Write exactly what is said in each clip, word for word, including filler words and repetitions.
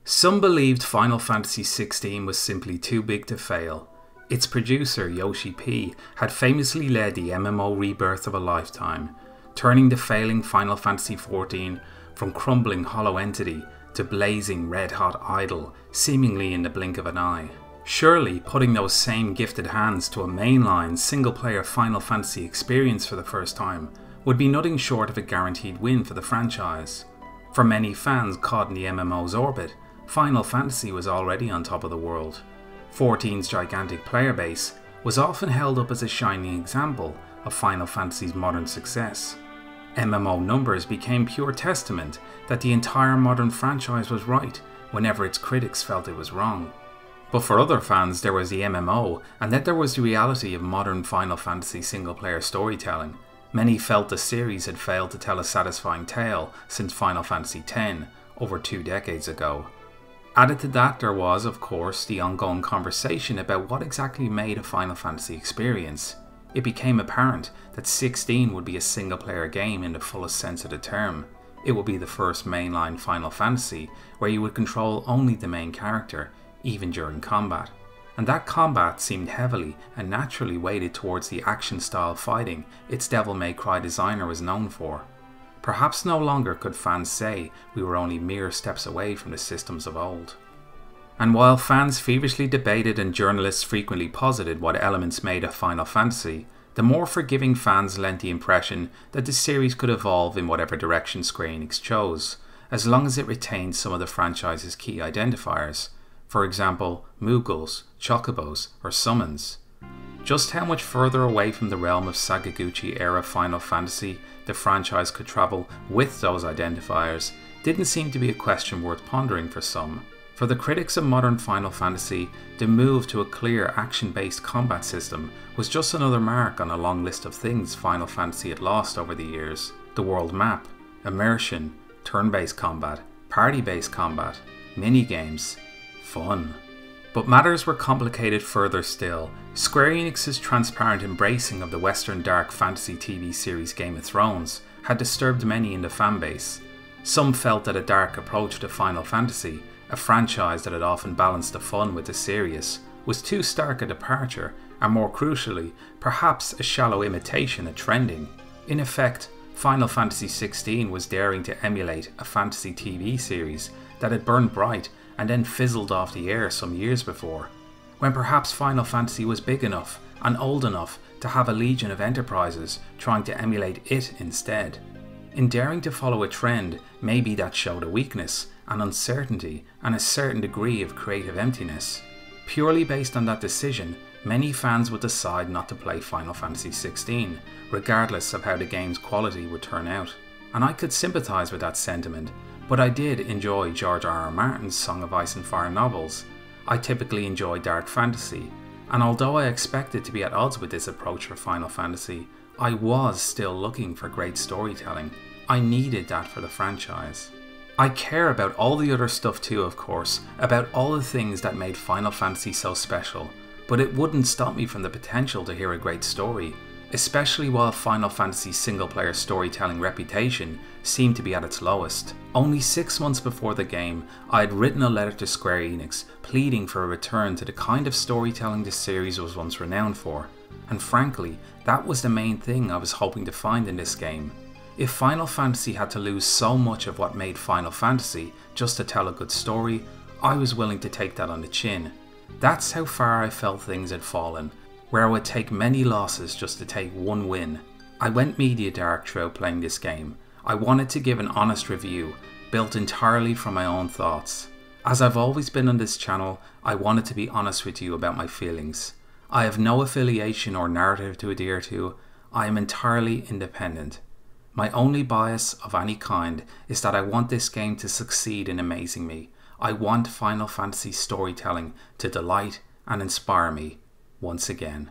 Some believed Final Fantasy sixteen was simply too big to fail. Its producer, Yoshi-p, had famously led the M M O rebirth of a lifetime, turning the failing Final Fantasy fourteen from crumbling hollow entity to blazing red-hot idol, seemingly in the blink of an eye. Surely, putting those same gifted hands to a mainline, single-player Final Fantasy experience for the first time would be nothing short of a guaranteed win for the franchise. For many fans caught in the M M O's orbit, Final Fantasy was already on top of the world. fourteen's gigantic player base was often held up as a shining example of Final Fantasy's modern success. M M O numbers became pure testament that the entire modern franchise was right whenever its critics felt it was wrong. But for other fans there was the M M O, and then there was the reality of modern Final Fantasy single-player storytelling. Many felt the series had failed to tell a satisfying tale since Final Fantasy ten, over two decades ago. Added to that there was, of course, the ongoing conversation about what exactly made a Final Fantasy experience. It became apparent that sixteen would be a single-player game in the fullest sense of the term. It would be the first mainline Final Fantasy where you would control only the main character, even during combat. And that combat seemed heavily and naturally weighted towards the action-style fighting its Devil May Cry designer was known for. Perhaps no longer could fans say we were only mere steps away from the systems of old. And while fans feverishly debated and journalists frequently posited what elements made a Final Fantasy, the more forgiving fans lent the impression that the series could evolve in whatever direction Square Enix chose, as long as it retained some of the franchise's key identifiers. For example, Moogles, Chocobos, or Summons. Just how much further away from the realm of Sakaguchi-era Final Fantasy the franchise could travel with those identifiers didn't seem to be a question worth pondering for some. For the critics of modern Final Fantasy, the move to a clear action-based combat system was just another mark on a long list of things Final Fantasy had lost over the years. The world map, immersion, turn-based combat, party-based combat, minigames, fun. But matters were complicated further still. Square Enix's transparent embracing of the Western dark fantasy T V series Game of Thrones had disturbed many in the fanbase. Some felt that a dark approach to Final Fantasy, a franchise that had often balanced the fun with the serious, was too stark a departure, and more crucially, perhaps a shallow imitation of trending. In effect, Final Fantasy sixteen was daring to emulate a fantasy T V series that had burned bright and then fizzled off the air some years before, when perhaps Final Fantasy was big enough and old enough to have a legion of enterprises trying to emulate it instead. In daring to follow a trend, maybe that showed a weakness, an uncertainty, and a certain degree of creative emptiness. Purely based on that decision, many fans would decide not to play Final Fantasy sixteen, regardless of how the game's quality would turn out. And I could sympathise with that sentiment, but I did enjoy George R R Martin's Song of Ice and Fire novels. I typically enjoy dark fantasy, and although I expected to be at odds with this approach for Final Fantasy, I was still looking for great storytelling. I needed that for the franchise. I care about all the other stuff too, of course, about all the things that made Final Fantasy so special, but it wouldn't stop me from the potential to hear a great story, especially while Final Fantasy's single-player storytelling reputation seemed to be at its lowest. Only six months before the game, I had written a letter to Square Enix pleading for a return to the kind of storytelling the series was once renowned for, and frankly, that was the main thing I was hoping to find in this game. If Final Fantasy had to lose so much of what made Final Fantasy just to tell a good story, I was willing to take that on the chin. That's how far I felt things had fallen, where I would take many losses just to take one win. I went media dark throughout playing this game. I wanted to give an honest review, built entirely from my own thoughts. As I've always been on this channel, I wanted to be honest with you about my feelings. I have no affiliation or narrative to adhere to. I am entirely independent. My only bias of any kind is that I want this game to succeed in amazing me. I want Final Fantasy storytelling to delight and inspire me once again.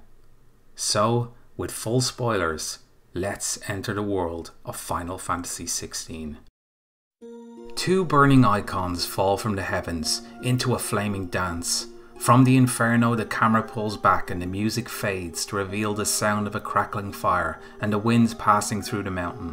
So, with full spoilers, let's enter the world of Final Fantasy sixteen. Two burning icons fall from the heavens into a flaming dance. From the inferno, the camera pulls back and the music fades to reveal the sound of a crackling fire and the winds passing through the mountain.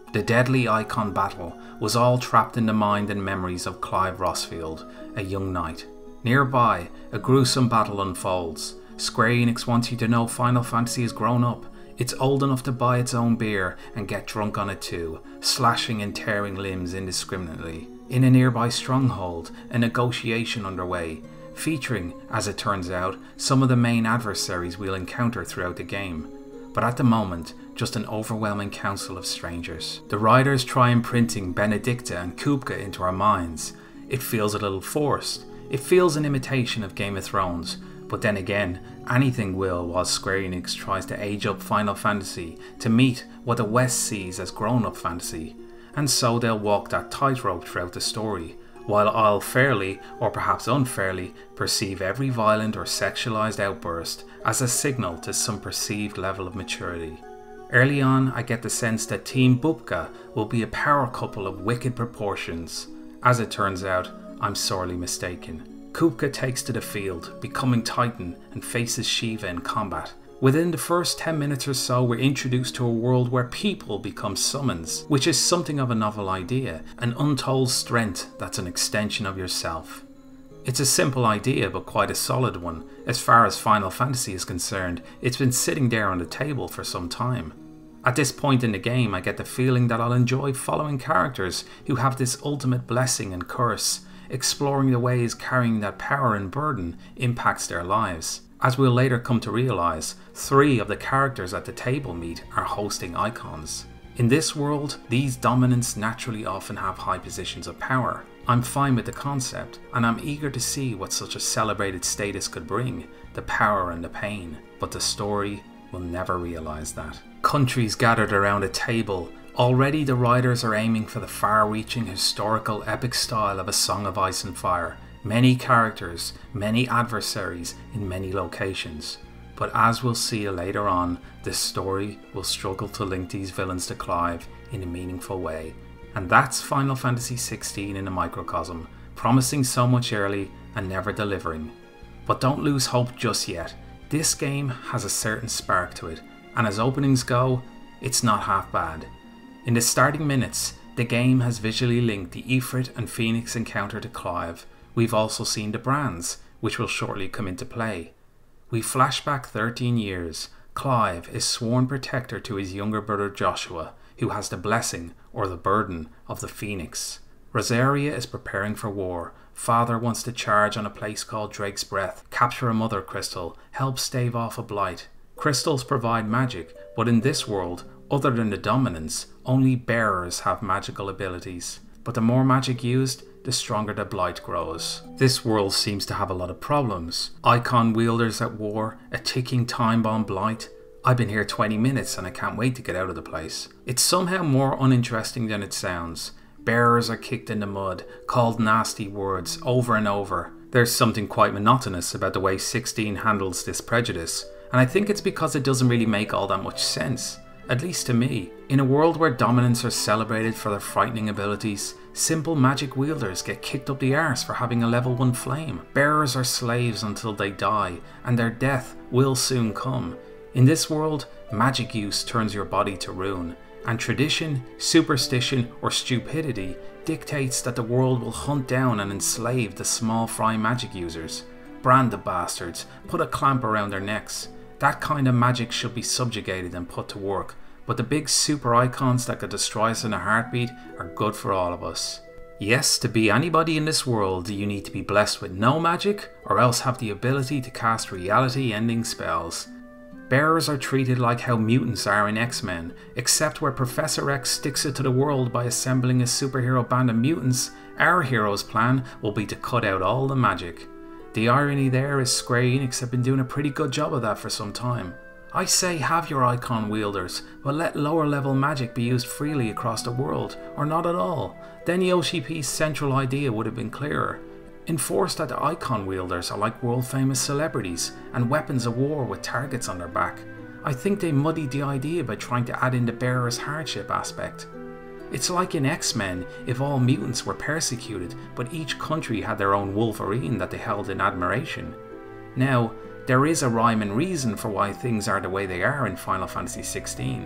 The deadly icon battle was all trapped in the mind and memories of Clive Rossfield, a young knight. Nearby, a gruesome battle unfolds. Square Enix wants you to know Final Fantasy has grown up. It's old enough to buy its own beer and get drunk on it too, slashing and tearing limbs indiscriminately. In a nearby stronghold, a negotiation underway, featuring, as it turns out, some of the main adversaries we'll encounter throughout the game. But at the moment, just an overwhelming council of strangers. The writers try imprinting Benedicta and Kupka into our minds. It feels a little forced. It feels an imitation of Game of Thrones. But then again, anything will while Square Enix tries to age up Final Fantasy to meet what the West sees as grown-up fantasy. And so they'll walk that tightrope throughout the story, while I'll fairly, or perhaps unfairly, perceive every violent or sexualized outburst as a signal to some perceived level of maturity. Early on, I get the sense that Team Bubka will be a power couple of wicked proportions. As it turns out, I'm sorely mistaken. Kupka takes to the field, becoming Titan, and faces Shiva in combat. Within the first ten minutes or so, we're introduced to a world where people become summons, which is something of a novel idea, an untold strength that's an extension of yourself. It's a simple idea, but quite a solid one. As far as Final Fantasy is concerned, it's been sitting there on the table for some time. At this point in the game, I get the feeling that I'll enjoy following characters who have this ultimate blessing and curse, exploring the ways carrying that power and burden impacts their lives. As we'll later come to realise, three of the characters at the table meet are hosting icons. In this world, these dominants naturally often have high positions of power. I'm fine with the concept, and I'm eager to see what such a celebrated status could bring, the power and the pain, but the story will never realise that. Countries gathered around a table. Already the writers are aiming for the far-reaching historical epic style of A Song of Ice and Fire. Many characters, many adversaries in many locations. But as we'll see later on, this story will struggle to link these villains to Clive in a meaningful way. And that's Final Fantasy sixteen in a microcosm, promising so much early and never delivering. But don't lose hope just yet. This game has a certain spark to it, and as openings go, it's not half bad. In the starting minutes, the game has visually linked the Ifrit and Phoenix encounter to Clive. We've also seen the brands, which will shortly come into play. We flash back thirteen years. Clive is sworn protector to his younger brother Joshua, who has the blessing, or the burden, of the Phoenix. Rosaria is preparing for war. Father wants to charge on a place called Drake's Breath, capture a mother crystal, help stave off a blight. Crystals provide magic, but in this world, other than the dominants, only bearers have magical abilities. But the more magic used, the stronger the blight grows. This world seems to have a lot of problems. Icon wielders at war, a ticking time bomb blight. I've been here twenty minutes and I can't wait to get out of the place. It's somehow more uninteresting than it sounds. Bearers are kicked in the mud, called nasty words over and over. There's something quite monotonous about the way sixteen handles this prejudice, and I think it's because it doesn't really make all that much sense. At least to me. In a world where dominants are celebrated for their frightening abilities, simple magic wielders get kicked up the arse for having a level one flame. Bearers are slaves until they die, and their death will soon come. In this world, magic use turns your body to ruin, and tradition, superstition, or stupidity dictates that the world will hunt down and enslave the small fry magic users. Brand the bastards, put a clamp around their necks. That kind of magic should be subjugated and put to work, but the big super icons that could destroy us in a heartbeat are good for all of us. Yes, to be anybody in this world, you need to be blessed with no magic, or else have the ability to cast reality-ending spells. Bearers are treated like how mutants are in X-Men, except where Professor X sticks it to the world by assembling a superhero band of mutants, our hero's plan will be to cut out all the magic. The irony there is Square Enix have been doing a pretty good job of that for some time. I say have your icon wielders, but let lower level magic be used freely across the world, or not at all. Then Yoshi-p's central idea would have been clearer. Enforce that the icon wielders are like world famous celebrities and weapons of war with targets on their back. I think they muddied the idea by trying to add in the bearer's hardship aspect. It's like in X-Men if all mutants were persecuted, but each country had their own Wolverine that they held in admiration. Now, there is a rhyme and reason for why things are the way they are in Final Fantasy sixteen.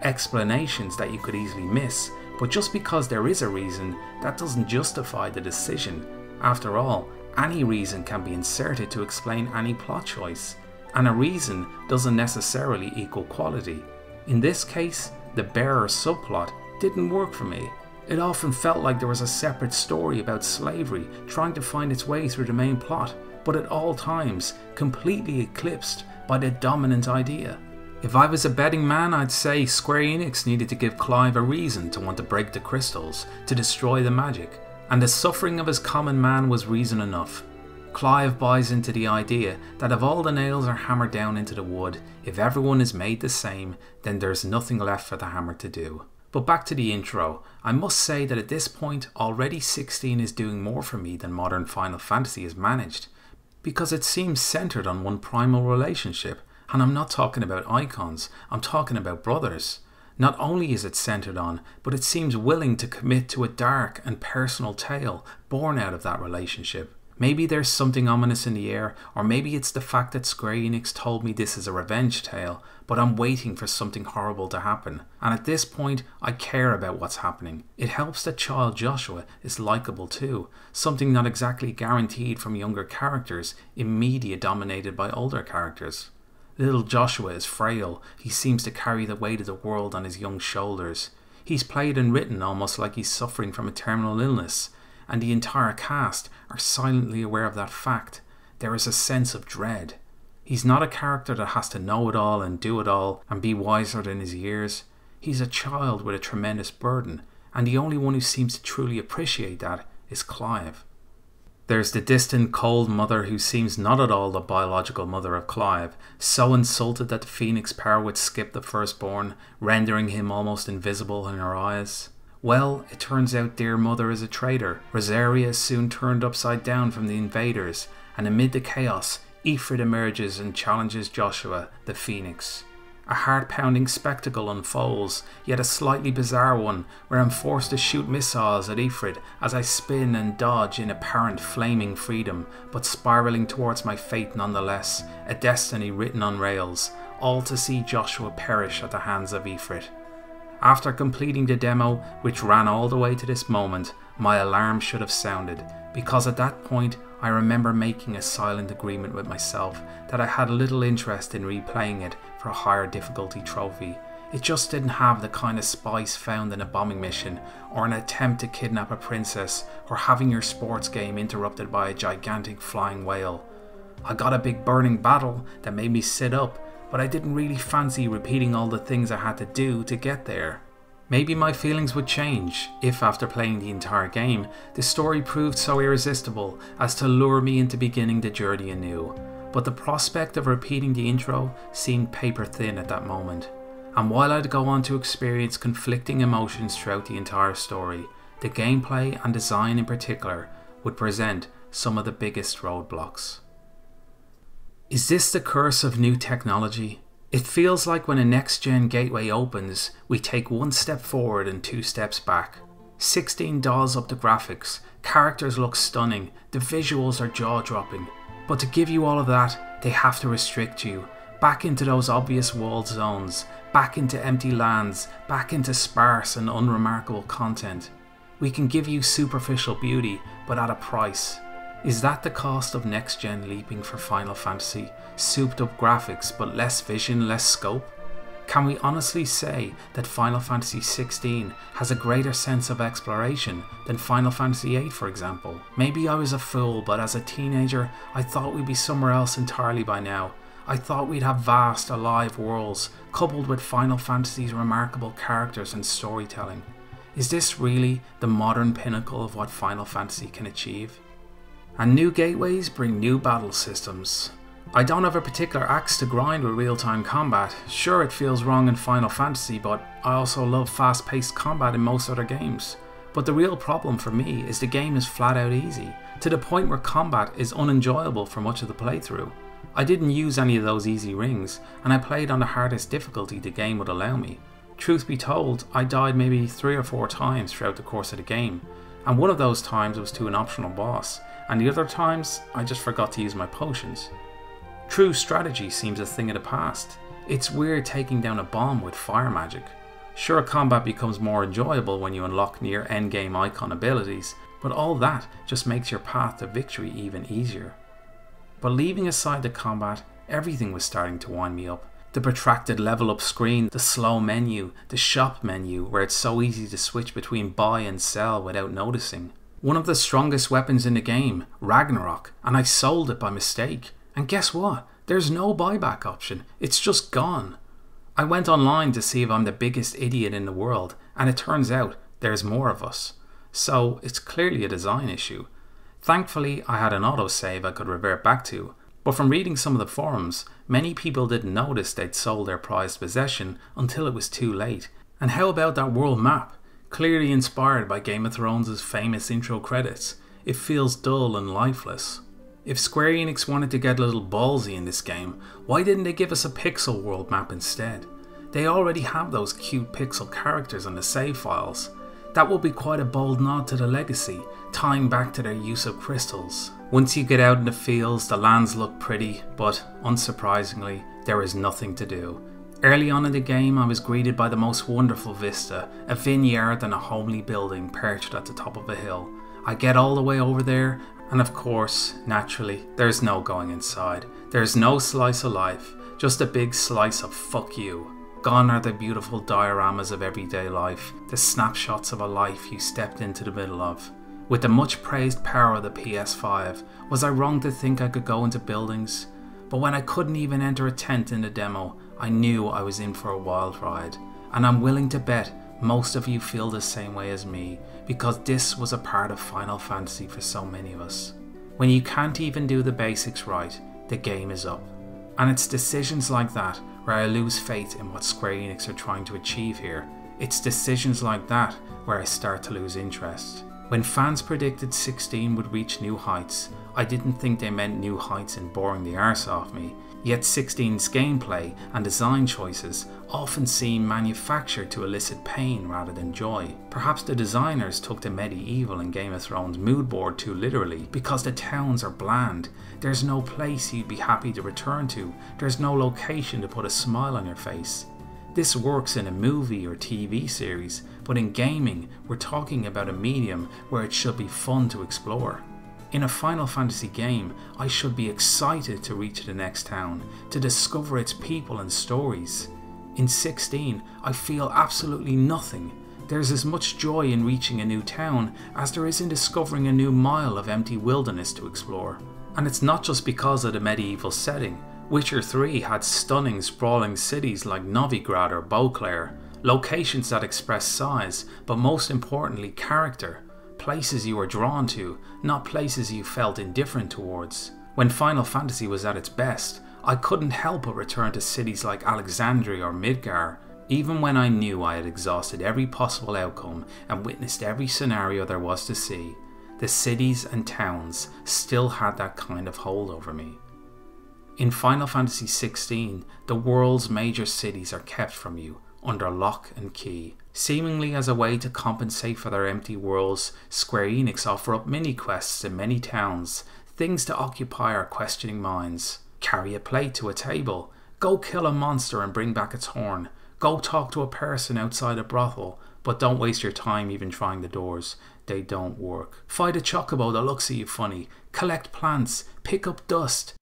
explanations that you could easily miss, but just because there is a reason, that doesn't justify the decision. After all, any reason can be inserted to explain any plot choice, and a reason doesn't necessarily equal quality. In this case, the bearer subplot didn't work for me. It often felt like there was a separate story about slavery trying to find its way through the main plot, but at all times completely eclipsed by the dominant idea. If I was a betting man, I'd say Square Enix needed to give Clive a reason to want to break the crystals, to destroy the magic, and the suffering of his common man was reason enough. Clive buys into the idea that if all the nails are hammered down into the wood, if everyone is made the same, then there's nothing left for the hammer to do. But back to the intro, I must say that at this point already sixteen is doing more for me than modern Final Fantasy has managed, because it seems centered on one primal relationship, and I'm not talking about icons, I'm talking about brothers. Not only is it centered on, but it seems willing to commit to a dark and personal tale born out of that relationship. Maybe there's something ominous in the air, or maybe it's the fact that Square Enix told me this is a revenge tale, but I'm waiting for something horrible to happen. And at this point, I care about what's happening. It helps that child Joshua is likeable too, something not exactly guaranteed from younger characters in media dominated by older characters. Little Joshua is frail, he seems to carry the weight of the world on his young shoulders. He's played and written almost like he's suffering from a terminal illness, and the entire cast are silently aware of that fact. There is a sense of dread. He's not a character that has to know it all and do it all and be wiser than his years. He's a child with a tremendous burden, and the only one who seems to truly appreciate that is Clive. There's the distant, cold mother who seems not at all the biological mother of Clive, so insulted that the Phoenix power would skip the firstborn, rendering him almost invisible in her eyes. Well, it turns out dear mother is a traitor. Rosaria is soon turned upside down from the invaders, and amid the chaos, Ifrit emerges and challenges Joshua, the Phoenix. A heart-pounding spectacle unfolds, yet a slightly bizarre one, where I'm forced to shoot missiles at Ifrit as I spin and dodge in apparent flaming freedom, but spiralling towards my fate nonetheless, a destiny written on rails, all to see Joshua perish at the hands of Ifrit. After completing the demo, which ran all the way to this moment, my alarm should have sounded, because at that point I remember making a silent agreement with myself that I had little interest in replaying it for a higher difficulty trophy. It just didn't have the kind of spice found in a bombing mission, or an attempt to kidnap a princess, or having your sports game interrupted by a gigantic flying whale. I got a big burning battle that made me sit up, but I didn't really fancy repeating all the things I had to do to get there. Maybe my feelings would change if, after playing the entire game, the story proved so irresistible as to lure me into beginning the journey anew, but the prospect of repeating the intro seemed paper thin at that moment. And while I'd go on to experience conflicting emotions throughout the entire story, the gameplay and design in particular would present some of the biggest roadblocks. Is this the curse of new technology? It feels like when a next-gen gateway opens, we take one step forward and two steps back. sixteen dolls up the graphics, characters look stunning, the visuals are jaw-dropping. But to give you all of that, they have to restrict you. Back into those obvious walled zones, back into empty lands, back into sparse and unremarkable content. We can give you superficial beauty, but at a price. Is that the cost of next-gen leaping for Final Fantasy? Souped up graphics but less vision, less scope? Can we honestly say that Final Fantasy sixteen has a greater sense of exploration than Final Fantasy eight, for example? Maybe I was a fool, but as a teenager I thought we'd be somewhere else entirely by now. I thought we'd have vast, alive worlds, coupled with Final Fantasy's remarkable characters and storytelling. Is this really the modern pinnacle of what Final Fantasy can achieve? And new gateways bring new battle systems. I don't have a particular axe to grind with real-time combat. Sure, it feels wrong in Final Fantasy, but I also love fast-paced combat in most other games. But the real problem for me is the game is flat out easy, to the point where combat is unenjoyable for much of the playthrough. I didn't use any of those easy rings, and I played on the hardest difficulty the game would allow me. Truth be told, I died maybe three or four times throughout the course of the game, and one of those times was to an optional boss, and the other times I just forgot to use my potions. True strategy seems a thing of the past. It's weird taking down a bomb with fire magic. Sure, combat becomes more enjoyable when you unlock near endgame icon abilities, but all that just makes your path to victory even easier. But leaving aside the combat, everything was starting to wind me up. The protracted level up screen, the slow menu, the shop menu where it's so easy to switch between buy and sell without noticing. One of the strongest weapons in the game, Ragnarok, and I sold it by mistake. And guess what? There's no buyback option, it's just gone. I went online to see if I'm the biggest idiot in the world, and it turns out there's more of us. So it's clearly a design issue. Thankfully I had an autosave I could revert back to, but from reading some of the forums, many people didn't notice they'd sold their prized possession until it was too late. And how about that world map? Clearly inspired by Game of Thrones' famous intro credits, it feels dull and lifeless. If Square Enix wanted to get a little ballsy in this game, why didn't they give us a pixel world map instead? They already have those cute pixel characters on the save files. That would be quite a bold nod to the legacy, tying back to their use of crystals. Once you get out in the fields, the lands look pretty, but unsurprisingly, there is nothing to do. Early on in the game, I was greeted by the most wonderful vista, a vineyard and a homely building perched at the top of a hill. I get all the way over there, and of course, naturally, there's no going inside. There's no slice of life, just a big slice of fuck you. Gone are the beautiful dioramas of everyday life, the snapshots of a life you stepped into the middle of. With the much praised power of the P S five, was I wrong to think I could go into buildings? But when I couldn't even enter a tent in the demo, I knew I was in for a wild ride. And I'm willing to bet most of you feel the same way as me, because this was a part of Final Fantasy for so many of us. When you can't even do the basics right, the game is up. And it's decisions like that where I lose faith in what Square Enix are trying to achieve here. It's decisions like that where I start to lose interest. When fans predicted sixteen would reach new heights, I didn't think they meant new heights in boring the arse off me, yet sixteen's gameplay and design choices often seem manufactured to elicit pain rather than joy. Perhaps the designers took the medieval and Game of Thrones mood board too literally, because the towns are bland. There's no place you'd be happy to return to, there's no location to put a smile on your face. This works in a movie or T V series, but in gaming, we're talking about a medium where it should be fun to explore. In a Final Fantasy game, I should be excited to reach the next town, to discover its people and stories. In sixteen, I feel absolutely nothing. There's as much joy in reaching a new town as there is in discovering a new mile of empty wilderness to explore. And it's not just because of the medieval setting. Witcher three had stunning, sprawling cities like Novigrad or Beauclair, locations that express size, but most importantly character, places you were drawn to, not places you felt indifferent towards. When Final Fantasy was at its best, I couldn't help but return to cities like Alexandria or Midgar, even when I knew I had exhausted every possible outcome and witnessed every scenario there was to see. The cities and towns still had that kind of hold over me. In Final Fantasy sixteen, the world's major cities are kept from you, under lock and key. Seemingly as a way to compensate for their empty worlds, Square Enix offer up mini-quests in many towns, things to occupy our questioning minds. Carry a plate to a table, go kill a monster and bring back its horn, go talk to a person outside a brothel, but don't waste your time even trying the doors, they don't work. Fight a chocobo that looks at you funny, collect plants, pick up dust.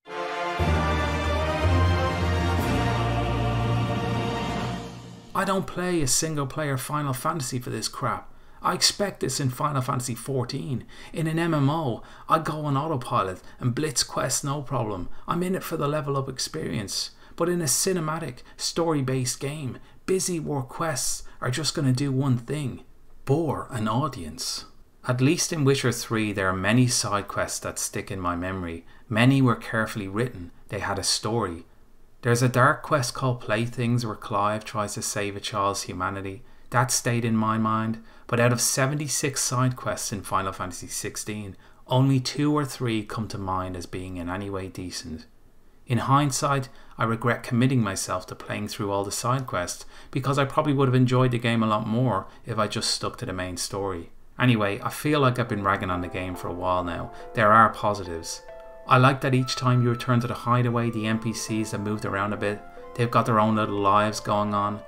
I don't play a single player Final Fantasy for this crap. I expect this in Final Fantasy fourteen. In an M M O, I go on autopilot and blitz quests no problem. I'm in it for the level up experience. But in a cinematic, story-based game, busy work quests are just going to do one thing: bore an audience. At least in Witcher three, there are many side quests that stick in my memory. Many were carefully written. They had a story. There's a dark quest called Playthings where Clive tries to save a child's humanity. That stayed in my mind, but out of seventy-six side quests in Final Fantasy sixteen, only two or three come to mind as being in any way decent. In hindsight, I regret committing myself to playing through all the side quests, because I probably would have enjoyed the game a lot more if I just stuck to the main story. Anyway, I feel like I've been ragging on the game for a while now. There are positives. I like that each time you return to the hideaway, the N P Cs have moved around a bit. They've got their own little lives going on.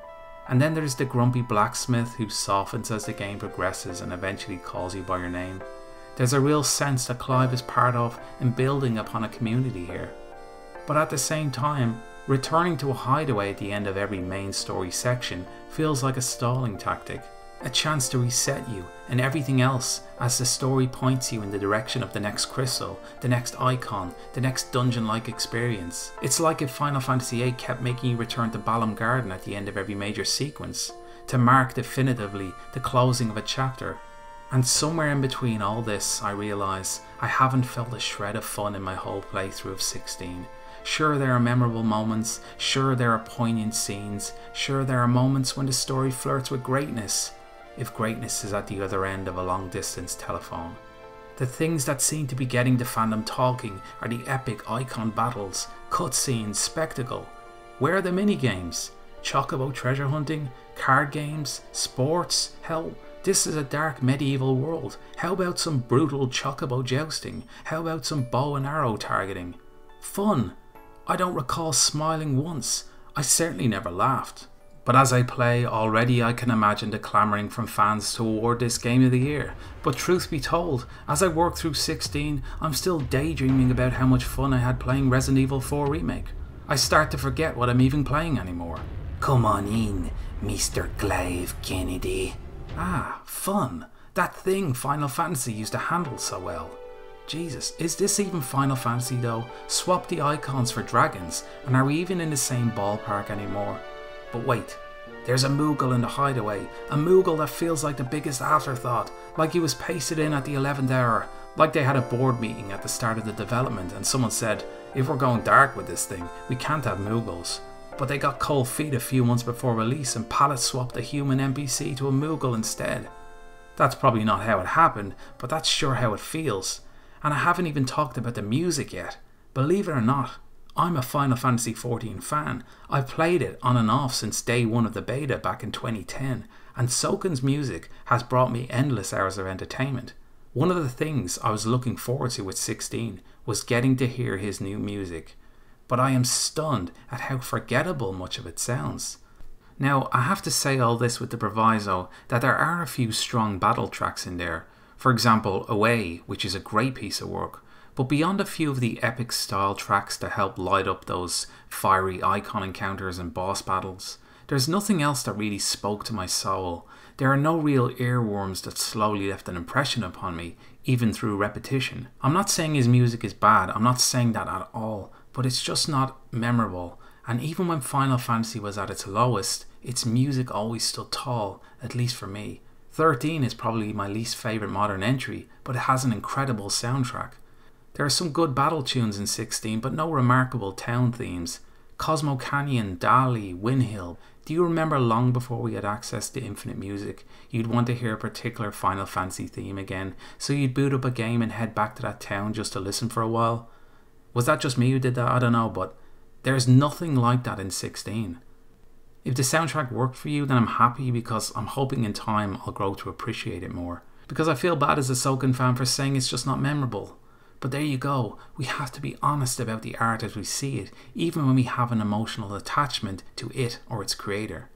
And then there's the grumpy blacksmith who softens as the game progresses and eventually calls you by your name. There's a real sense that Clive is part of and building upon a community here. But at the same time, returning to a hideaway at the end of every main story section feels like a stalling tactic. A chance to reset you and everything else as the story points you in the direction of the next crystal, the next icon, the next dungeon-like experience. It's like if Final Fantasy eight kept making you return to Balam Garden at the end of every major sequence, to mark definitively the closing of a chapter. And somewhere in between all this, I realise I haven't felt a shred of fun in my whole playthrough of sixteen. Sure, there are memorable moments, sure there are poignant scenes, sure there are moments when the story flirts with greatness, if greatness is at the other end of a long distance telephone. The things that seem to be getting the fandom talking are the epic icon battles, cutscenes, spectacle. Where are the minigames? Chocobo treasure hunting? Card games? Sports? Hell, this is a dark medieval world. How about some brutal chocobo jousting? How about some bow and arrow targeting? Fun! I don't recall smiling once. I certainly never laughed. But as I play, already I can imagine the clamouring from fans to award this Game of the Year. But truth be told, as I work through sixteen, I'm still daydreaming about how much fun I had playing Resident Evil four Remake. I start to forget what I'm even playing anymore. Come on in, Mister Clive Kennedy. Ah, fun. That thing Final Fantasy used to handle so well. Jesus, is this even Final Fantasy though? Swap the icons for dragons, and are we even in the same ballpark anymore? But wait, there's a Moogle in the hideaway, a Moogle that feels like the biggest afterthought, like he was pasted in at the eleventh hour, like they had a board meeting at the start of the development and someone said, if we're going dark with this thing, we can't have Moogles. But they got cold feet a few months before release and palette swapped a human N P C to a Moogle instead. That's probably not how it happened, but that's sure how it feels. And I haven't even talked about the music yet. Believe it or not, I'm a Final Fantasy fourteen fan. I've played it on and off since day one of the beta back in twenty ten, and Soken's music has brought me endless hours of entertainment. One of the things I was looking forward to with sixteen was getting to hear his new music, but I am stunned at how forgettable much of it sounds. Now, I have to say all this with the proviso that there are a few strong battle tracks in there. For example, Away, which is a great piece of work. But beyond a few of the epic style tracks to help light up those fiery icon encounters and boss battles, there's nothing else that really spoke to my soul. There are no real earworms that slowly left an impression upon me, even through repetition. I'm not saying his music is bad, I'm not saying that at all, but it's just not memorable. And even when Final Fantasy was at its lowest, its music always stood tall, at least for me. thirteen is probably my least favourite modern entry, but it has an incredible soundtrack. There are some good battle tunes in sixteen, but no remarkable town themes. Cosmo Canyon, Dali, Windhill. Do you remember long before we had access to infinite music, you'd want to hear a particular Final Fantasy theme again, so you'd boot up a game and head back to that town just to listen for a while? Was that just me who did that? I don't know, but there's nothing like that in sixteen. If the soundtrack worked for you, then I'm happy because I'm hoping in time I'll grow to appreciate it more. Because I feel bad as a Soken fan for saying it's just not memorable. But there you go, we have to be honest about the art as we see it, even when we have an emotional attachment to it or its creator.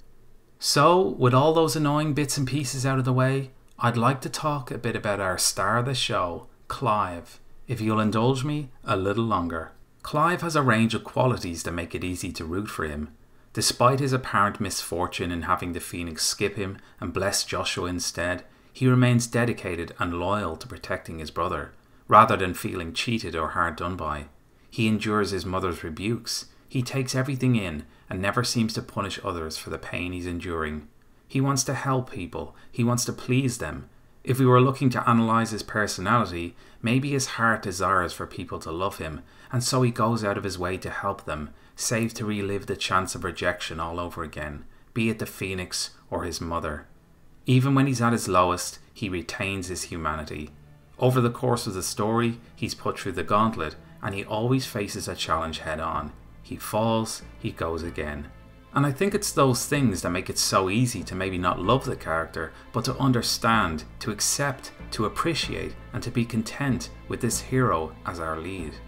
So, with all those annoying bits and pieces out of the way, I'd like to talk a bit about our star of the show, Clive, if you'll indulge me a little longer. Clive has a range of qualities that make it easy to root for him. Despite his apparent misfortune in having the Phoenix skip him and bless Joshua instead, he remains dedicated and loyal to protecting his brother, rather than feeling cheated or hard done by. He endures his mother's rebukes. He takes everything in and never seems to punish others for the pain he's enduring. He wants to help people. He wants to please them. If we were looking to analyse his personality, maybe his heart desires for people to love him, and so he goes out of his way to help them, save to relive the chance of rejection all over again, be it the Phoenix or his mother. Even when he's at his lowest, he retains his humanity. Over the course of the story, he's put through the gauntlet, and he always faces a challenge head on. He falls, he goes again. And I think it's those things that make it so easy to maybe not love the character, but to understand, to accept, to appreciate, and to be content with this hero as our lead.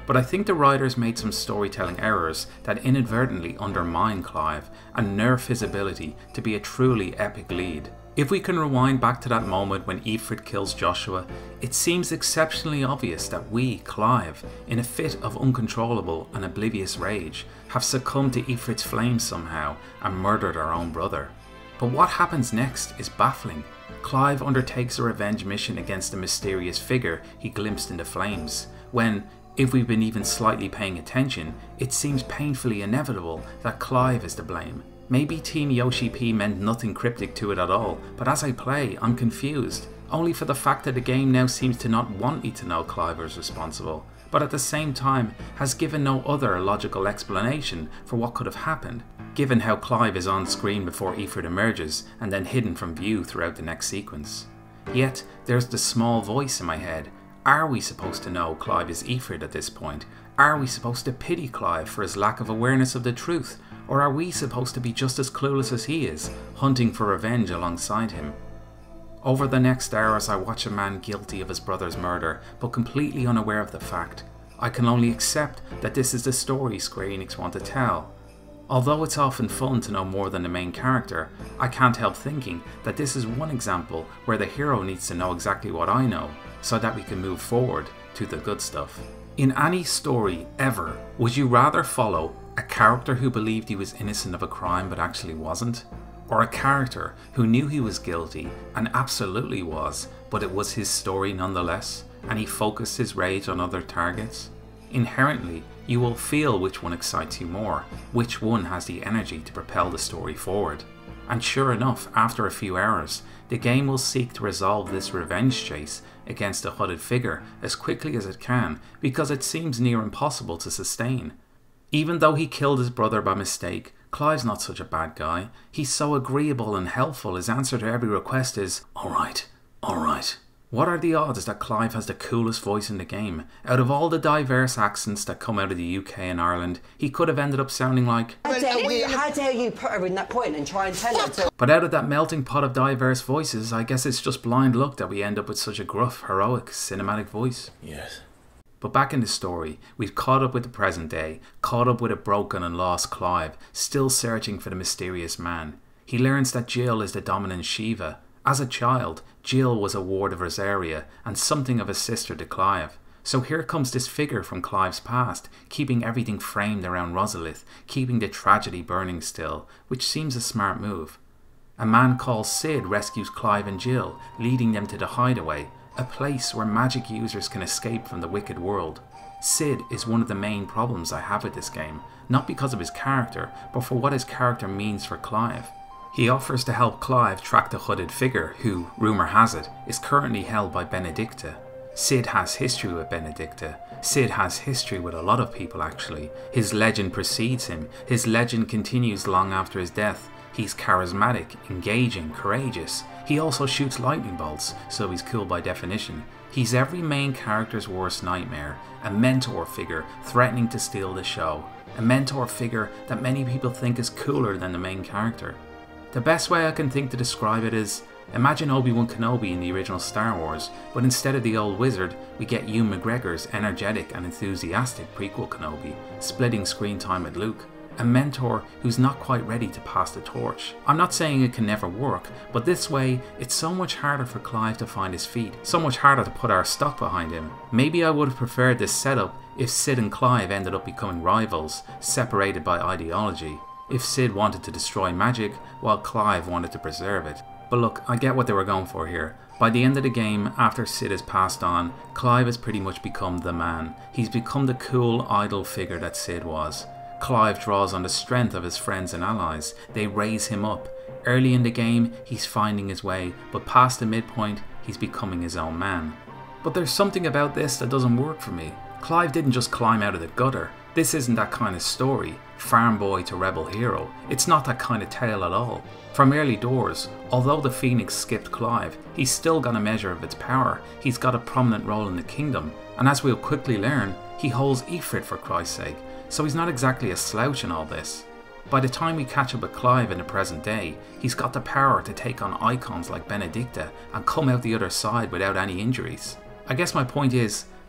but I think the writers made some storytelling errors that inadvertently undermine Clive and nerf his ability to be a truly epic lead. If we can rewind back to that moment when Ifrit kills Joshua, it seems exceptionally obvious that we, Clive, in a fit of uncontrollable and oblivious rage, have succumbed to Ifrit's flames somehow and murdered our own brother. But what happens next is baffling. Clive undertakes a revenge mission against the mysterious figure he glimpsed in the flames, when, if we've been even slightly paying attention, it seems painfully inevitable that Clive is to blame. Maybe Team Yoshi-p meant nothing cryptic to it at all, but as I play, I'm confused, only for the fact that the game now seems to not want me to know Clive is responsible, but at the same time has given no other logical explanation for what could have happened, given how Clive is on screen before Ifrit emerges and then hidden from view throughout the next sequence. Yet, there's the small voice in my head. Are we supposed to know Clive is Ifrit at this point? Are we supposed to pity Clive for his lack of awareness of the truth? Or are we supposed to be just as clueless as he is, hunting for revenge alongside him? Over the next hours I watch a man guilty of his brother's murder, but completely unaware of the fact. I can only accept that this is the story Square Enix want to tell. Although it's often fun to know more than the main character, I can't help thinking that this is one example where the hero needs to know exactly what I know, so that we can move forward to the good stuff. In any story ever, would you rather follow a character who believed he was innocent of a crime but actually wasn't? Or a character who knew he was guilty and absolutely was, but it was his story nonetheless, and he focused his rage on other targets? Inherently, you will feel which one excites you more, which one has the energy to propel the story forward. And sure enough, after a few hours, the game will seek to resolve this revenge chase against the hooded figure as quickly as it can, because it seems near impossible to sustain. Even though he killed his brother by mistake, Clive's not such a bad guy. He's so agreeable and helpful, his answer to every request is, "Alright, alright." What are the odds that Clive has the coolest voice in the game? Out of all the diverse accents that come out of the U K and Ireland, he could have ended up sounding like, How dare you, how dare you put her in that point and try and tell her to... But out of that melting pot of diverse voices, I guess it's just blind luck that we end up with such a gruff, heroic, cinematic voice. Yes. But back in the story, we've caught up with the present day, caught up with a broken and lost Clive, still searching for the mysterious man. He learns that Jill is the dominant Shiva. As a child, Jill was a ward of Rosaria and something of a sister to Clive. So here comes this figure from Clive's past, keeping everything framed around Rosalith, keeping the tragedy burning still, which seems a smart move. A man called Sid rescues Clive and Jill, leading them to the Hideaway, a place where magic users can escape from the wicked world. Sid is one of the main problems I have with this game, not because of his character, but for what his character means for Clive. He offers to help Clive track the hooded figure who, rumour has it, is currently held by Benedicta. Sid has history with Benedicta. Sid has history with a lot of people actually. His legend precedes him. His legend continues long after his death. He's charismatic, engaging, courageous. He also shoots lightning bolts, so he's cool by definition. He's every main character's worst nightmare, a mentor figure threatening to steal the show. A mentor figure that many people think is cooler than the main character. The best way I can think to describe it is, imagine Obi-Wan Kenobi in the original Star Wars, but instead of the old wizard, we get Ewan McGregor's energetic and enthusiastic prequel Kenobi, splitting screen time with Luke. A mentor who's not quite ready to pass the torch. I'm not saying it can never work, but this way, it's so much harder for Clive to find his feet, so much harder to put our stock behind him. Maybe I would have preferred this setup if Sid and Clive ended up becoming rivals, separated by ideology. If Sid wanted to destroy magic, while Clive wanted to preserve it. But look, I get what they were going for here. By the end of the game, after Sid has passed on, Clive has pretty much become the man. He's become the cool, idol figure that Sid was. Clive draws on the strength of his friends and allies. They raise him up. Early in the game, he's finding his way, but past the midpoint, he's becoming his own man. But there's something about this that doesn't work for me. Clive didn't just climb out of the gutter. This isn't that kind of story, farm boy to rebel hero. It's not that kind of tale at all. From early doors, although the Phoenix skipped Clive, he's still got a measure of its power. He's got a prominent role in the kingdom, and as we'll quickly learn, he holds Ifrit for Christ's sake, so he's not exactly a slouch in all this. By the time we catch up with Clive in the present day, he's got the power to take on icons like Benedicta and come out the other side without any injuries. I guess my point is,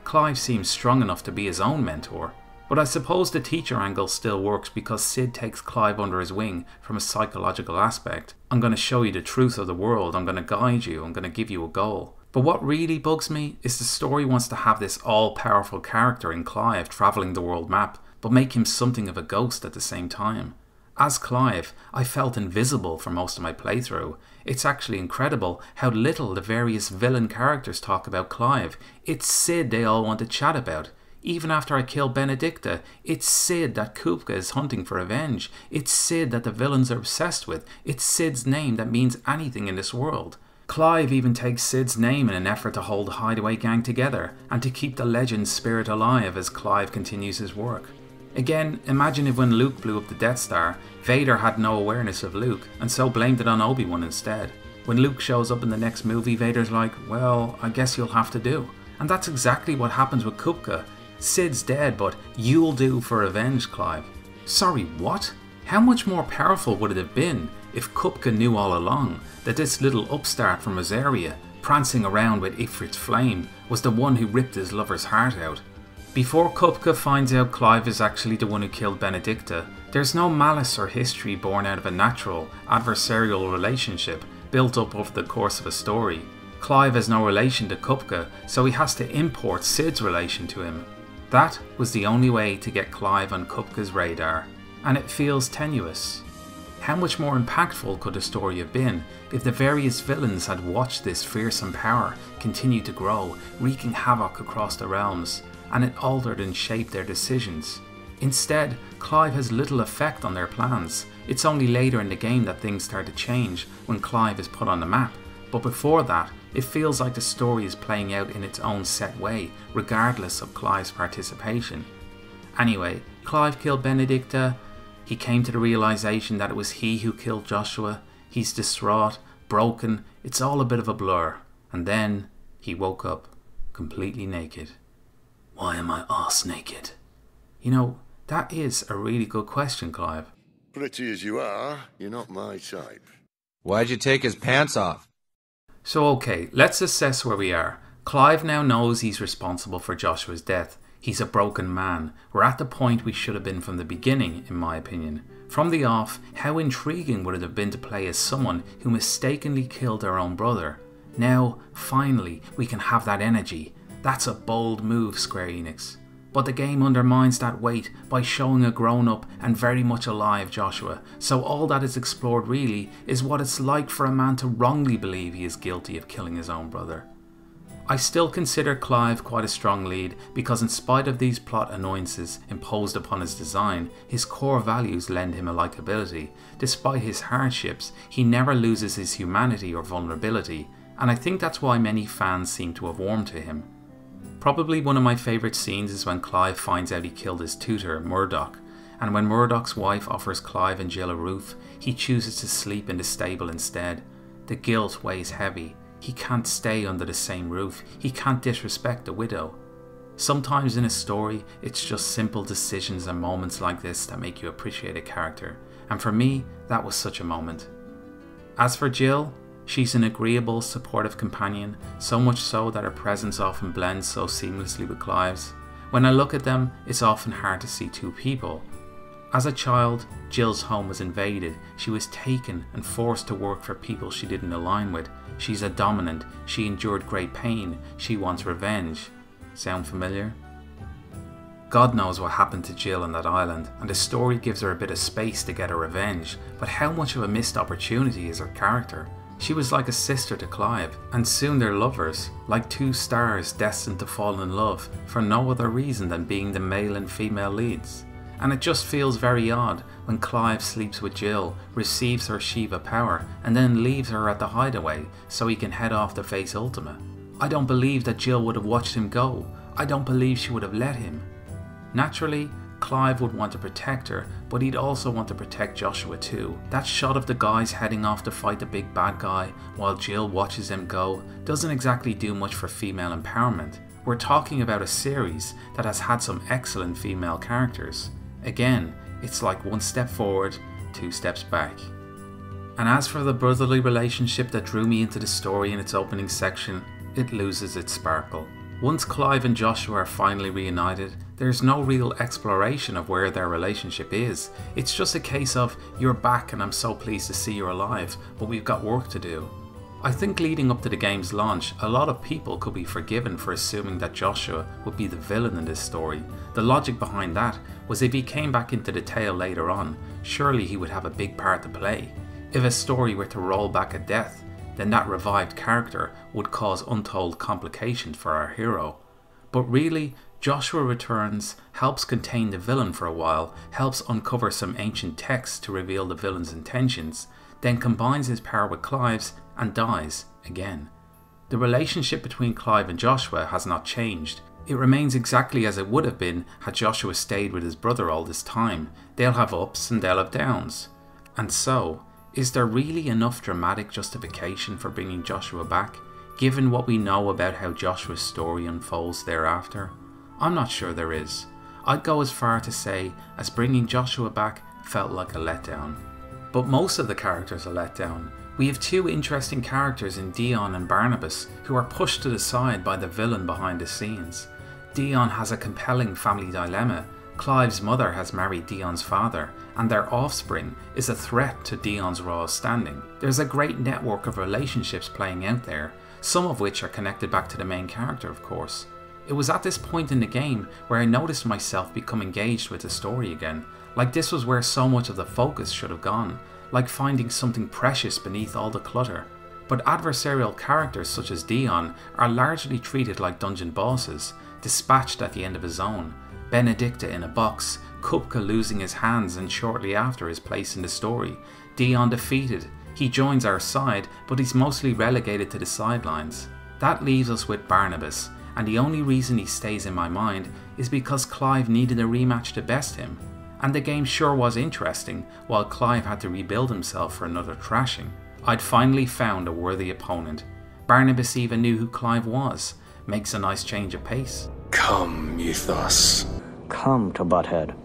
Clive seems strong enough to be his own mentor. But I suppose the teacher angle still works because Sid takes Clive under his wing from a psychological aspect. I'm going to show you the truth of the world, I'm going to guide you, I'm going to give you a goal. But what really bugs me is the story wants to have this all-powerful character in Clive travelling the world map, but make him something of a ghost at the same time. As Clive, I felt invisible for most of my playthrough. It's actually incredible how little the various villain characters talk about Clive. It's Sid they all want to chat about. Even after I kill Benedicta, it's Sid that Kupka is hunting for revenge. It's Sid that the villains are obsessed with. It's Sid's name that means anything in this world. Clive even takes Sid's name in an effort to hold the Hideaway Gang together and to keep the legend's spirit alive as Clive continues his work. Again, imagine if when Luke blew up the Death Star, Vader had no awareness of Luke and so blamed it on Obi-Wan instead. When Luke shows up in the next movie, Vader's like, well, I guess you'll have to do. And that's exactly what happens with Kupka. Sid's dead, but you'll do for revenge, Clive. Sorry, what? How much more powerful would it have been if Kupka knew all along that this little upstart from Rosaria, prancing around with Ifrit's flame, was the one who ripped his lover's heart out? Before Kupka finds out Clive is actually the one who killed Benedicta, there's no malice or history born out of a natural, adversarial relationship built up over the course of a story. Clive has no relation to Kupka, so he has to import Sid's relation to him. That was the only way to get Clive on Kupka's radar, and it feels tenuous. How much more impactful could the story have been if the various villains had watched this fearsome power continue to grow, wreaking havoc across the realms, and it altered and shaped their decisions? Instead, Clive has little effect on their plans. It's only later in the game that things start to change when Clive is put on the map, but before that, it feels like the story is playing out in its own set way, regardless of Clive's participation. Anyway, Clive killed Benedicta. He came to the realization that it was he who killed Joshua. He's distraught, broken, it's all a bit of a blur. And then he woke up, completely naked. Why am I arse naked? You know, that is a really good question, Clive. Pretty as you are, you're not my type. Why'd you take his pants off? So okay, let's assess where we are. Clive now knows he's responsible for Joshua's death. He's a broken man. We're at the point we should have been from the beginning, in my opinion. From the off, how intriguing would it have been to play as someone who mistakenly killed their own brother? Now, finally, we can have that energy. That's a bold move, Square Enix. But the game undermines that weight by showing a grown-up and very much alive Joshua, so all that is explored really is what it's like for a man to wrongly believe he is guilty of killing his own brother. I still consider Clive quite a strong lead because in spite of these plot annoyances imposed upon his design, his core values lend him a likability. Despite his hardships, he never loses his humanity or vulnerability, and I think that's why many fans seem to have warmed to him. Probably one of my favourite scenes is when Clive finds out he killed his tutor, Murdoch, and when Murdoch's wife offers Clive and Jill a roof, he chooses to sleep in the stable instead. The guilt weighs heavy. He can't stay under the same roof. He can't disrespect the widow. Sometimes in a story, it's just simple decisions and moments like this that make you appreciate a character, and for me, that was such a moment. As for Jill, she's an agreeable, supportive companion, so much so that her presence often blends so seamlessly with Clive's. When I look at them, it's often hard to see two people. As a child, Jill's home was invaded. She was taken and forced to work for people she didn't align with. She's a dominant. She endured great pain. She wants revenge. Sound familiar? God knows what happened to Jill on that island, and the story gives her a bit of space to get her revenge, but how much of a missed opportunity is her character? She was like a sister to Clive, and soon they're lovers, like two stars destined to fall in love for no other reason than being the male and female leads. And it just feels very odd when Clive sleeps with Jill, receives her Shiva power, and then leaves her at the hideaway so he can head off to face Ultima. I don't believe that Jill would have watched him go. I don't believe she would have let him. Naturally, Clive would want to protect her, but he'd also want to protect Joshua too. That shot of the guys heading off to fight the big bad guy while Jill watches them go doesn't exactly do much for female empowerment. We're talking about a series that has had some excellent female characters. Again, it's like one step forward, two steps back. And as for the brotherly relationship that drew me into the story in its opening section, it loses its sparkle. Once Clive and Joshua are finally reunited, there's no real exploration of where their relationship is. It's just a case of, you're back and I'm so pleased to see you're alive, but we've got work to do. I think leading up to the game's launch, a lot of people could be forgiven for assuming that Joshua would be the villain in this story. The logic behind that was if he came back into the tale later on, surely he would have a big part to play. If a story were to roll back a death, then that revived character would cause untold complications for our hero. But really, Joshua returns, helps contain the villain for a while, helps uncover some ancient texts to reveal the villain's intentions, then combines his power with Clive's and dies again. The relationship between Clive and Joshua has not changed. It remains exactly as it would have been had Joshua stayed with his brother all this time. They'll have ups and they'll have downs. And so, is there really enough dramatic justification for bringing Joshua back, given what we know about how Joshua's story unfolds thereafter? I'm not sure there is. I'd go as far to say as bringing Joshua back felt like a letdown. But most of the characters are let down. We have two interesting characters in Dion and Barnabas who are pushed to the side by the villain behind the scenes. Dion has a compelling family dilemma. Clive's mother has married Dion's father, and their offspring is a threat to Dion's royal standing. There's a great network of relationships playing out there, some of which are connected back to the main character, of course. It was at this point in the game where I noticed myself become engaged with the story again, like this was where so much of the focus should have gone, like finding something precious beneath all the clutter. But adversarial characters such as Dion are largely treated like dungeon bosses, dispatched at the end of his own. Benedicta in a box, Kupka losing his hands and shortly after his place in the story. Dion defeated. He joins our side, but he's mostly relegated to the sidelines. That leaves us with Barnabas, and the only reason he stays in my mind is because Clive needed a rematch to best him. And the game sure was interesting, while Clive had to rebuild himself for another thrashing. I'd finally found a worthy opponent. Barnabas even knew who Clive was. Makes a nice change of pace. Come, Mythos. Come to Butthead.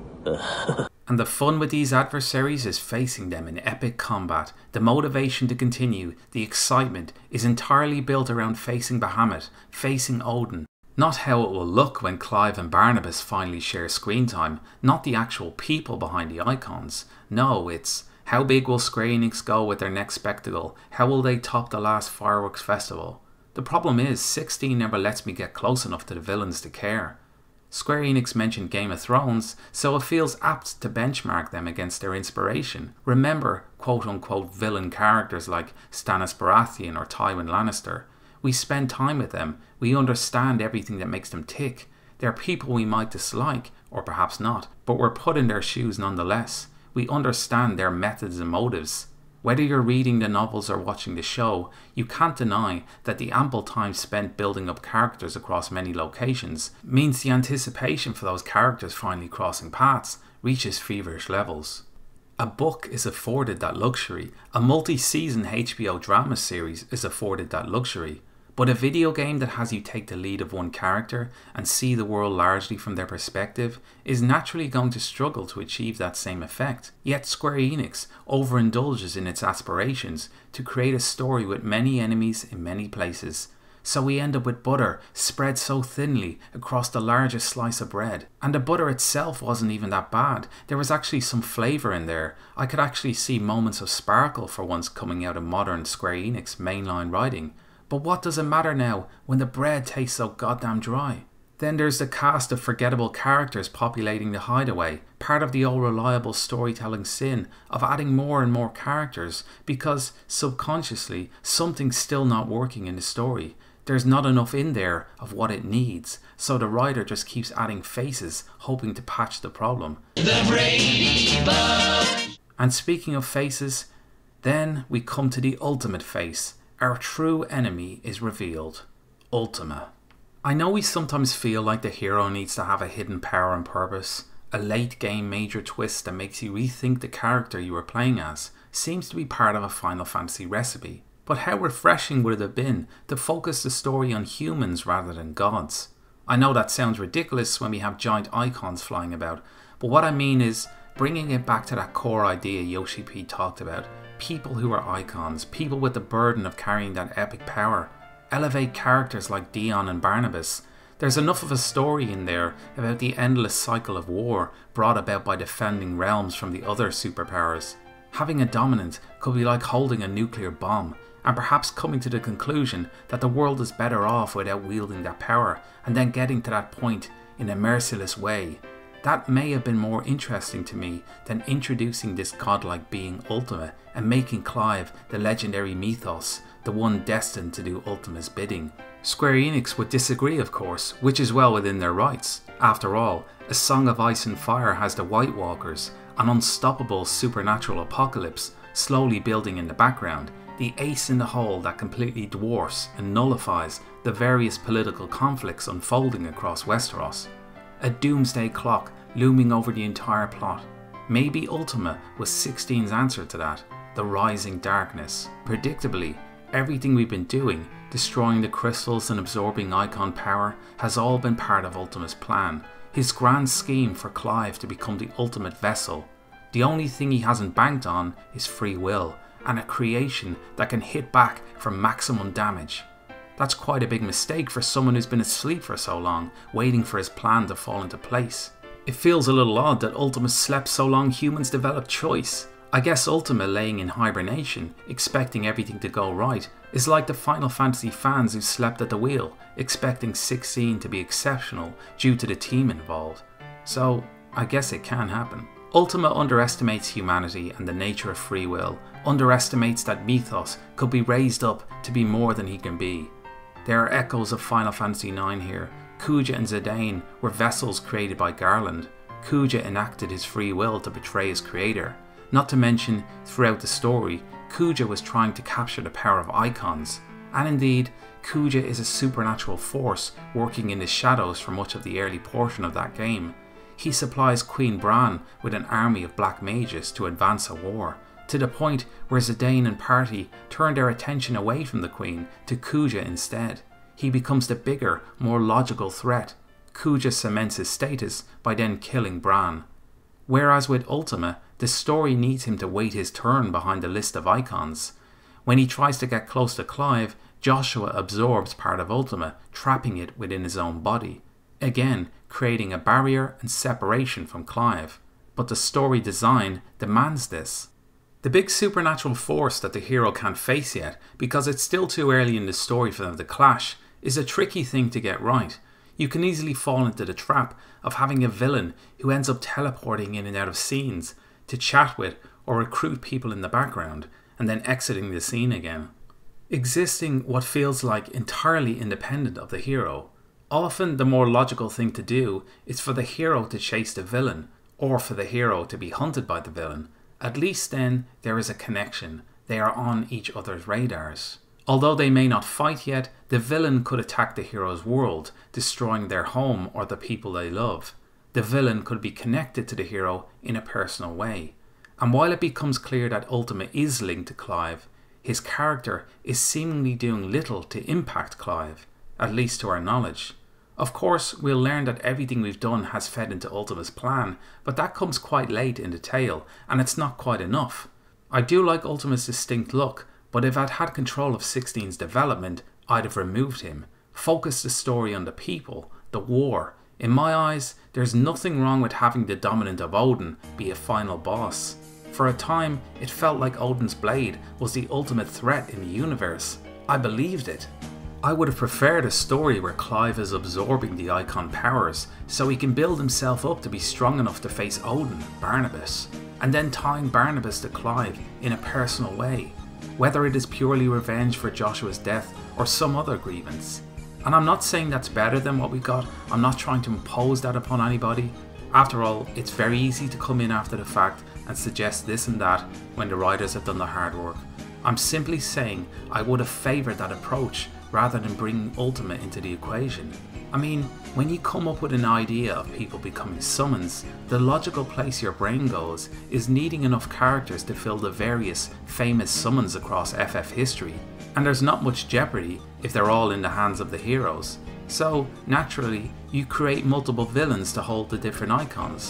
And the fun with these adversaries is facing them in epic combat. The motivation to continue, the excitement, is entirely built around facing Bahamut, facing Odin. Not how it will look when Clive and Barnabas finally share screen time, not the actual people behind the icons. No, it's how big will Square Enix go with their next spectacle? How will they top the last fireworks festival? The problem is, sixteen never lets me get close enough to the villains to care. Square Enix mentioned Game of Thrones, so it feels apt to benchmark them against their inspiration. Remember quote-unquote villain characters like Stannis Baratheon or Tywin Lannister. We spend time with them, we understand everything that makes them tick. They're people we might dislike, or perhaps not, but we're put in their shoes nonetheless. We understand their methods and motives. Whether you're reading the novels or watching the show, you can't deny that the ample time spent building up characters across many locations means the anticipation for those characters finally crossing paths reaches feverish levels. A book is afforded that luxury, a multi-season H B O drama series is afforded that luxury, but a video game that has you take the lead of one character and see the world largely from their perspective is naturally going to struggle to achieve that same effect. Yet Square Enix overindulges in its aspirations to create a story with many enemies in many places. So we end up with butter spread so thinly across the largest slice of bread. And the butter itself wasn't even that bad. There was actually some flavour in there. I could actually see moments of sparkle for once coming out of modern Square Enix mainline writing. But what does it matter now when the bread tastes so goddamn dry? Then there's the cast of forgettable characters populating the hideaway, part of the old reliable storytelling sin of adding more and more characters because, subconsciously, something's still not working in the story. There's not enough in there of what it needs, so the writer just keeps adding faces, hoping to patch the problem. The Brady Bunch! And speaking of faces, then we come to the ultimate face. Our true enemy is revealed. Ultima. I know we sometimes feel like the hero needs to have a hidden power and purpose. A late game major twist that makes you rethink the character you are playing as seems to be part of a Final Fantasy recipe. But how refreshing would it have been to focus the story on humans rather than gods? I know that sounds ridiculous when we have giant icons flying about, but what I mean is bringing it back to that core idea Yoshi-p talked about. People who are icons, people with the burden of carrying that epic power. Elevate characters like Dion and Barnabas. There's enough of a story in there about the endless cycle of war brought about by defending realms from the other superpowers. Having a dominant could be like holding a nuclear bomb, and perhaps coming to the conclusion that the world is better off without wielding that power, and then getting to that point in a merciless way. That may have been more interesting to me than introducing this godlike being Ultima and making Clive the legendary mythos, the one destined to do Ultima's bidding. Square Enix would disagree, of course, which is well within their rights. After all, A Song of Ice and Fire has the White Walkers, an unstoppable supernatural apocalypse slowly building in the background, the ace in the hole that completely dwarfs and nullifies the various political conflicts unfolding across Westeros. A doomsday clock looming over the entire plot. Maybe Ultima was sixteen's answer to that, the rising darkness. Predictably, everything we've been doing, destroying the crystals and absorbing icon power, has all been part of Ultima's plan, his grand scheme for Clive to become the ultimate vessel. The only thing he hasn't banked on is free will, and a creation that can hit back for maximum damage. That's quite a big mistake for someone who's been asleep for so long, waiting for his plan to fall into place. It feels a little odd that Ultima slept so long humans developed choice. I guess Ultima laying in hibernation, expecting everything to go right, is like the Final Fantasy fans who slept at the wheel, expecting sixteen to be exceptional due to the team involved. So, I guess it can happen. Ultima underestimates humanity and the nature of free will, underestimates that mythos could be raised up to be more than he can be. There are echoes of Final Fantasy nine here. Kuja and Zidane were vessels created by Garland. Kuja enacted his free will to betray his creator. Not to mention, throughout the story, Kuja was trying to capture the power of icons. And indeed, Kuja is a supernatural force working in the shadows for much of the early portion of that game. He supplies Queen Bran with an army of black mages to advance a war, to the point where Zidane and party turn their attention away from the Queen to Kuja instead. He becomes the bigger, more logical threat. Kuja cements his status by then killing Bran. Whereas with Ultima, the story needs him to wait his turn behind the list of icons. When he tries to get close to Clive, Joshua absorbs part of Ultima, trapping it within his own body, again creating a barrier and separation from Clive. But the story design demands this. The big supernatural force that the hero can't face yet, because it's still too early in the story for them to clash, is a tricky thing to get right. You can easily fall into the trap of having a villain who ends up teleporting in and out of scenes to chat with or recruit people in the background, and then exiting the scene again, existing what feels like entirely independent of the hero. Often the more logical thing to do is for the hero to chase the villain, or for the hero to be hunted by the villain. At least then there is a connection, they are on each other's radars. Although they may not fight yet, the villain could attack the hero's world, destroying their home or the people they love. The villain could be connected to the hero in a personal way. And while it becomes clear that Ultima is linked to Clive, his character is seemingly doing little to impact Clive, at least to our knowledge. Of course, we'll learn that everything we've done has fed into Ultima's plan, but that comes quite late in the tale, and it's not quite enough. I do like Ultima's distinct look, but if I'd had control of sixteen's development, I'd have removed him, focused the story on the people, the war. In my eyes, there's nothing wrong with having the dominant of Odin be a final boss. For a time, it felt like Odin's blade was the ultimate threat in the universe. I believed it. I would have preferred a story where Clive is absorbing the icon powers so he can build himself up to be strong enough to face Odin, Barnabas, and then tying Barnabas to Clive in a personal way, whether it is purely revenge for Joshua's death or some other grievance. And I'm not saying that's better than what we got, I'm not trying to impose that upon anybody. After all, it's very easy to come in after the fact and suggest this and that when the writers have done the hard work. I'm simply saying I would have favoured that approach rather than bringing Ultima into the equation. I mean, when you come up with an idea of people becoming summons, the logical place your brain goes is needing enough characters to fill the various famous summons across F F history, and there's not much jeopardy if they're all in the hands of the heroes. So, naturally, you create multiple villains to hold the different icons.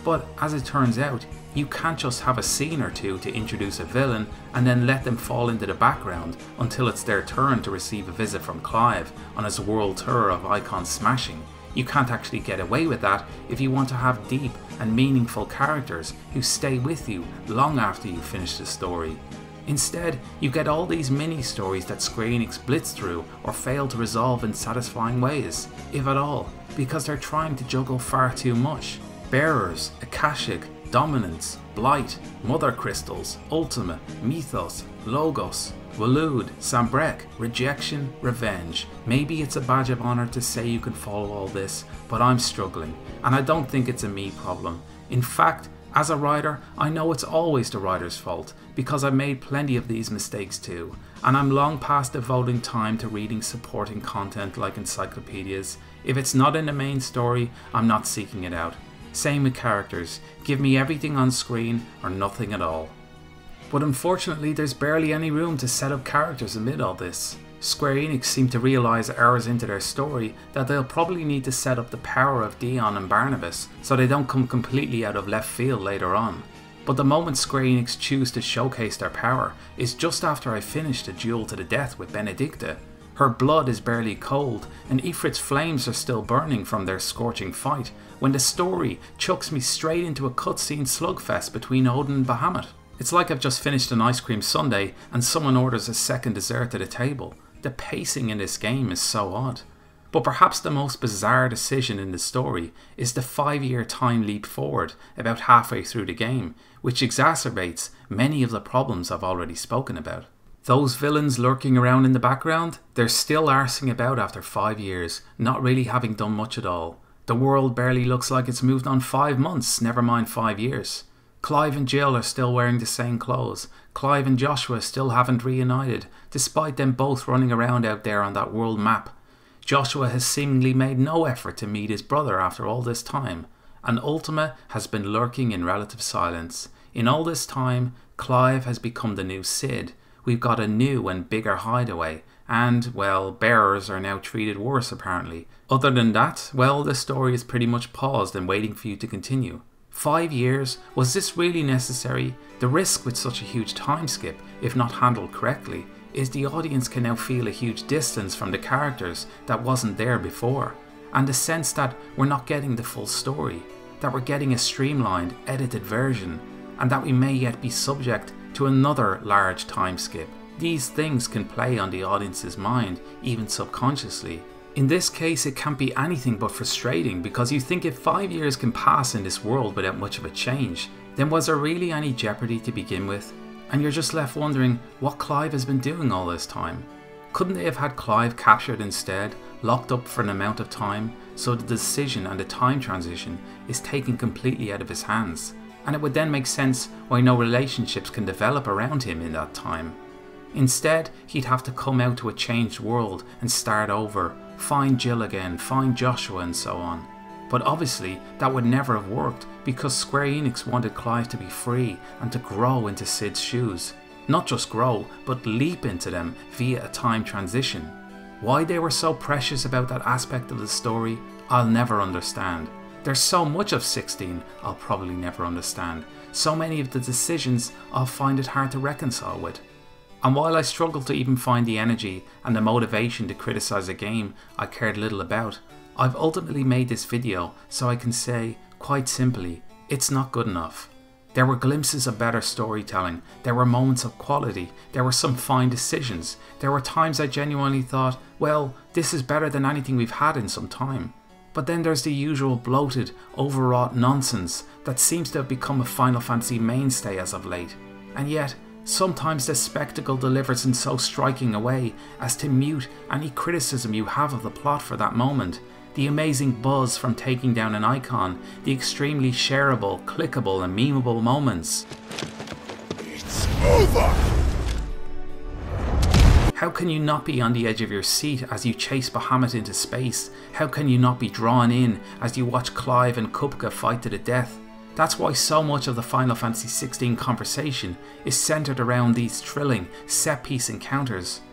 But as it turns out, you can't just have a scene or two to introduce a villain and then let them fall into the background until it's their turn to receive a visit from Clive on his world tour of icon smashing. You can't actually get away with that if you want to have deep and meaningful characters who stay with you long after you finish the story. Instead, you get all these mini-stories that Square Enix blitz through or fail to resolve in satisfying ways, if at all, because they're trying to juggle far too much. Bearers, Akashic, Dominance, Blight, Mother Crystals, Ultima, Mythos, Logos, Waloed, Sambrek, Rejection, Revenge. Maybe it's a badge of honour to say you can follow all this, but I'm struggling, and I don't think it's a me problem. In fact, as a writer, I know it's always the writer's fault, because I've made plenty of these mistakes too, and I'm long past devoting time to reading supporting content like encyclopedias. If it's not in the main story, I'm not seeking it out. Same with characters, give me everything on screen or nothing at all. But unfortunately there's barely any room to set up characters amid all this. Square Enix seem to realise hours into their story that they'll probably need to set up the power of Dion and Barnabas so they don't come completely out of left field later on. But the moment Square Enix choose to showcase their power is just after I finish the duel to the death with Benedicta. Her blood is barely cold and Ifrit's flames are still burning from their scorching fight when the story chucks me straight into a cutscene slugfest between Odin and Bahamut. It's like I've just finished an ice cream sundae and someone orders a second dessert at a table. The pacing in this game is so odd. But perhaps the most bizarre decision in the story is the five year time leap forward about halfway through the game, which exacerbates many of the problems I've already spoken about. Those villains lurking around in the background, they're still arsing about after five years, not really having done much at all. The world barely looks like it's moved on five months, never mind five years. Clive and Jill are still wearing the same clothes. Clive and Joshua still haven't reunited, despite them both running around out there on that world map. Joshua has seemingly made no effort to meet his brother after all this time, and Ultima has been lurking in relative silence. In all this time, Clive has become the new Cid. We've got a new and bigger hideaway, and, well, bearers are now treated worse apparently. Other than that, well, the story is pretty much paused and waiting for you to continue. Five years? Was this really necessary? The risk with such a huge time skip, if not handled correctly, is the audience can now feel a huge distance from the characters that wasn't there before, and the sense that we're not getting the full story, that we're getting a streamlined, edited version, and that we may yet be subject to another large time skip. These things can play on the audience's mind, even subconsciously. In this case, it can't be anything but frustrating, because you think if five years can pass in this world without much of a change, then was there really any jeopardy to begin with? And you're just left wondering what Clive has been doing all this time. Couldn't they have had Clive captured instead, locked up for an amount of time, so the decision and the time transition is taken completely out of his hands? And it would then make sense why no relationships can develop around him in that time. Instead, he'd have to come out to a changed world and start over, find Jill again, find Joshua and so on. But obviously that would never have worked because Square Enix wanted Clive to be free and to grow into Cid's shoes. Not just grow, but leap into them via a time transition. Why they were so precious about that aspect of the story, I'll never understand. There's so much of sixteen I'll probably never understand. So many of the decisions I'll find it hard to reconcile with. And while I struggle to even find the energy and the motivation to criticise a game I cared little about, I've ultimately made this video so I can say, quite simply, it's not good enough. There were glimpses of better storytelling, there were moments of quality, there were some fine decisions, there were times I genuinely thought, well, this is better than anything we've had in some time. But then there's the usual bloated, overwrought nonsense that seems to have become a Final Fantasy mainstay as of late. And yet, sometimes the spectacle delivers in so striking a way as to mute any criticism you have of the plot for that moment. The amazing buzz from taking down an icon, the extremely shareable, clickable and memeable moments. It's over! How can you not be on the edge of your seat as you chase Bahamut into space? How can you not be drawn in as you watch Clive and Kupka fight to the death? That's why so much of the Final Fantasy sixteen conversation is centered around these thrilling, set-piece encounters,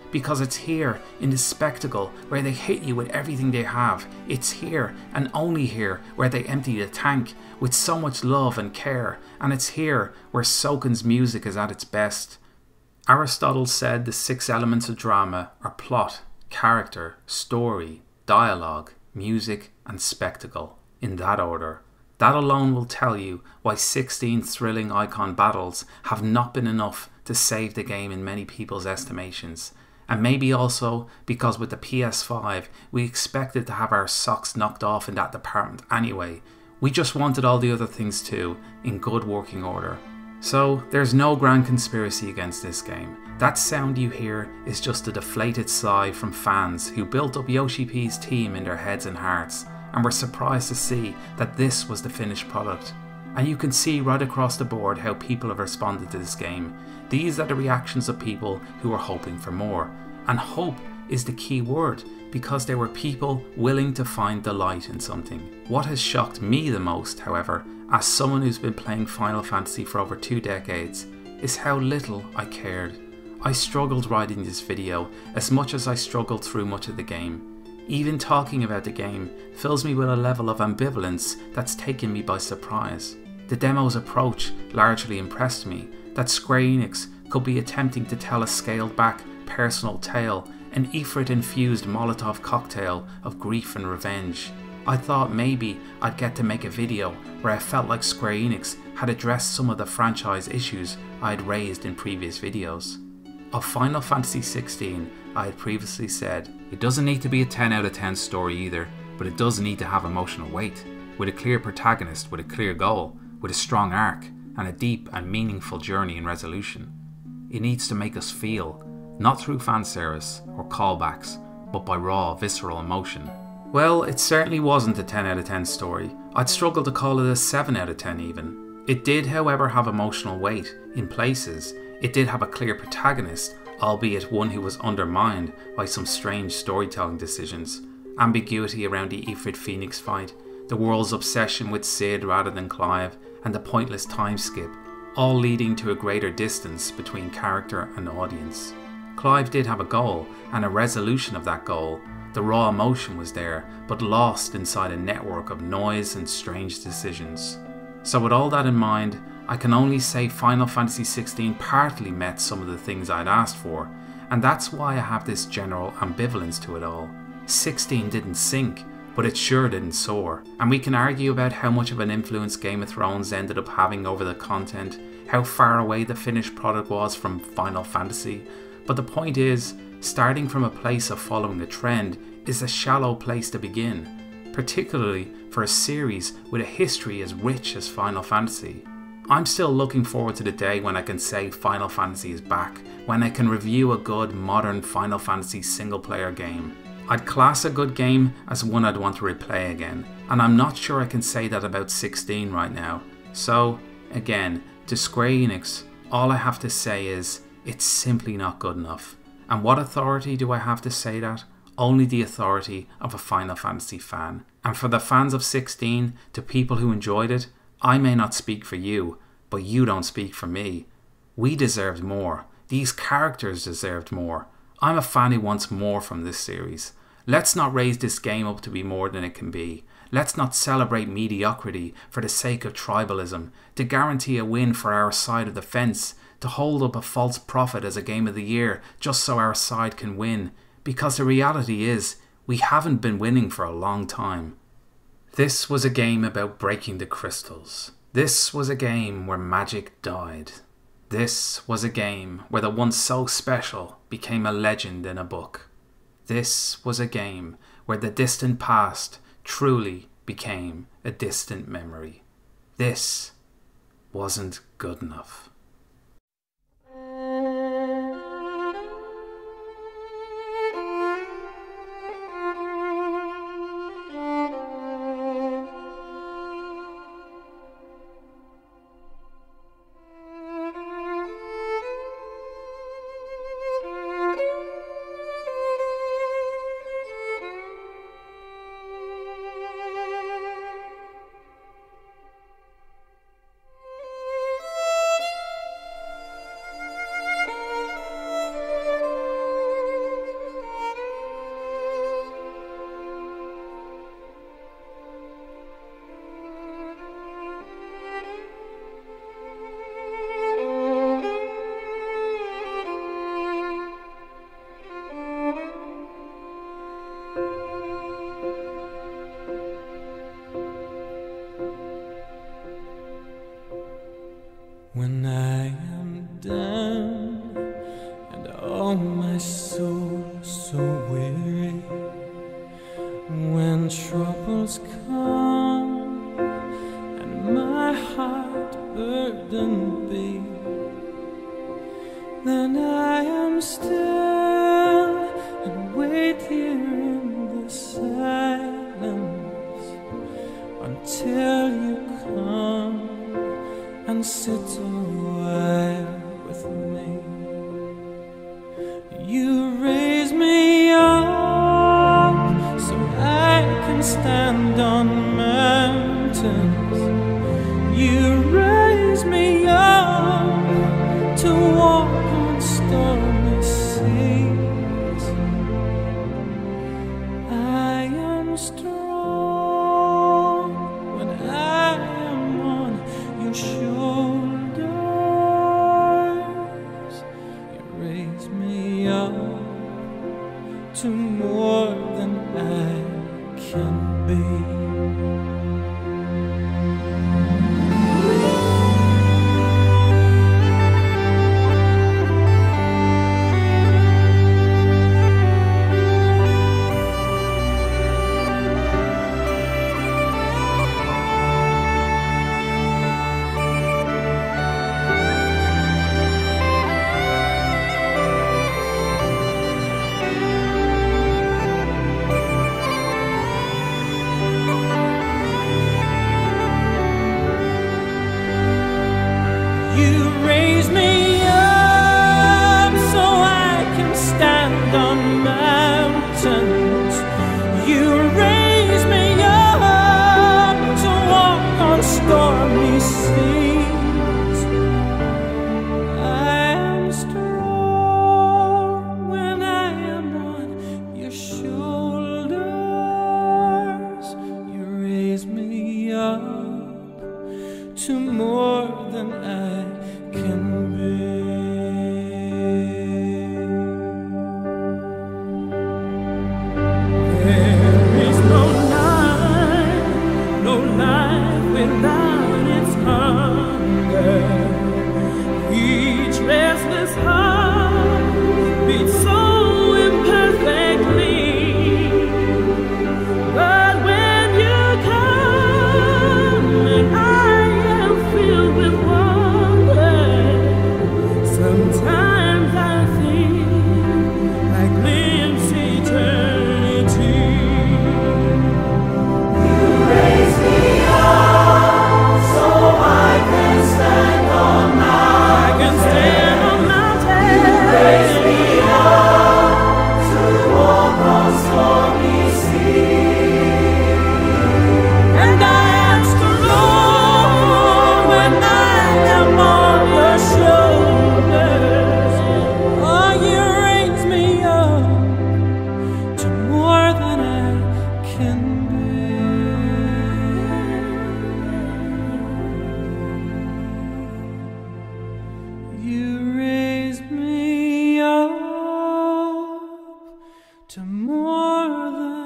because it's here in the spectacle where they hit you with everything they have. It's here and only here where they empty the tank with so much love and care, and it's here where Soken's music is at its best. Aristotle said the six elements of drama are plot, character, story, dialogue, music and spectacle, in that order. That alone will tell you why sixteen thrilling icon battles have not been enough to save the game in many people's estimations. And maybe also because with the P S five we expected to have our socks knocked off in that department anyway. We just wanted all the other things too, in good working order. So there's no grand conspiracy against this game. That sound you hear is just a deflated sigh from fans who built up Yoshi-p's team in their heads and hearts, and were surprised to see that this was the finished product. And you can see right across the board how people have responded to this game. These are the reactions of people who are hoping for more. And hope is the key word, because there were people willing to find delight in something. What has shocked me the most, however, as someone who's been playing Final Fantasy for over two decades, is how little I cared. I struggled writing this video as much as I struggled through much of the game. Even talking about the game fills me with a level of ambivalence that's taken me by surprise. The demo's approach largely impressed me, that Square Enix could be attempting to tell a scaled back personal tale, an Ifrit-infused Molotov cocktail of grief and revenge. I thought maybe I'd get to make a video where I felt like Square Enix had addressed some of the franchise issues I had raised in previous videos. Of Final Fantasy sixteen, I had previously said, it doesn't need to be a ten out of ten story either, but it does need to have emotional weight, with a clear protagonist with a clear goal, with a strong arc, and a deep and meaningful journey and resolution. It needs to make us feel, not through fanservice or callbacks, but by raw, visceral emotion. Well, it certainly wasn't a ten out of ten story. I'd struggle to call it a seven out of ten even. It did, however, have emotional weight in places. It did have a clear protagonist, albeit one who was undermined by some strange storytelling decisions, ambiguity around the Ifrit Phoenix fight, the world's obsession with Sid rather than Clive, and the pointless time skip, all leading to a greater distance between character and audience. Clive did have a goal, and a resolution of that goal. The raw emotion was there, but lost inside a network of noise and strange decisions. So with all that in mind, I can only say Final Fantasy sixteen partly met some of the things I'd asked for, and that's why I have this general ambivalence to it all. sixteen didn't sink, but it sure didn't soar, and we can argue about how much of an influence Game of Thrones ended up having over the content, how far away the finished product was from Final Fantasy, but the point is, starting from a place of following a trend is a shallow place to begin, particularly for a series with a history as rich as Final Fantasy. I'm still looking forward to the day when I can say Final Fantasy is back, when I can review a good modern Final Fantasy single player game. I'd class a good game as one I'd want to replay again, and I'm not sure I can say that about sixteen right now. So, again, to Square Enix, all I have to say is, it's simply not good enough. And what authority do I have to say that? Only the authority of a Final Fantasy fan. And for the fans of sixteen, to people who enjoyed it, I may not speak for you, but you don't speak for me. We deserved more. These characters deserved more. I'm a fan who wants more from this series. Let's not raise this game up to be more than it can be. Let's not celebrate mediocrity for the sake of tribalism, to guarantee a win for our side of the fence, to hold up a false prophet as a game of the year just so our side can win. Because the reality is, we haven't been winning for a long time. This was a game about breaking the crystals. This was a game where magic died. This was a game where the one so special became a legend in a book. This was a game where the distant past truly became a distant memory. This wasn't good enough. will you come and sit a while with me? You raise me up so I can stand on mountains. You raise me up to walk on stormy seas. I am strong when I am on your shoulders. You raise me up to more than I can be. You raise me up so I can stand on mountains. You raise me up to walk on stormy seas. I am strong when I am on your shoulders. You raise me up to more than I can be. There is no life, no life without its hunger. Each restless heart beats so imperfectly. But when you come and I am filled with wonder, sometimes I think I glimpse eternity. You raise me up so I can stand on mountains. I can stand on mountains. You raise me up to walk on stormy seas. And I am strong when I am on your shoulders. Oh, you raise me up to more than I can be. You raise me up to more than